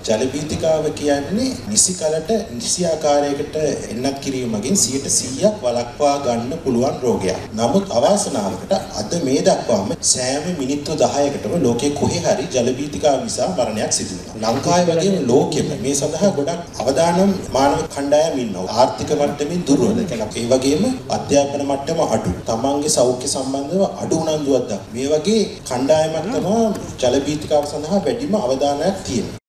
ජල පීතිකාව කියන්නේ නිසි කලට නිසි ආකාරයකට එන්නත් කිරීමකින් 100% වළක්වා ගන්න පුළුවන් රෝගයක්. නමුත් අවාසනාවකට අද මේ දක්වාම සෑම මිනිත්තු 10කටම ලෝකේ කොහේ හරි ජල පීතිකාව නිසා මරණයක් සිදු වෙනවා. ලංකාවේ වගේම ලෝකෙම මේ සඳහා ගොඩක් අවදානම් මානව කණ්ඩායම් ඉන්නවා. ආර්ථික මට්ටමින් දුර්වල. ඒ වගේම අධ්‍යාපන මට්ටම අඩු. තමන්ගේ සෞඛ්‍ය සම්බන්ධව අඩු උනන්දුවක් දක්වන. මේ වගේ කණ්ඩායමක් තමයි ජල පීතිකාව සඳහා වැඩිම අවධානයක් තියෙනවා.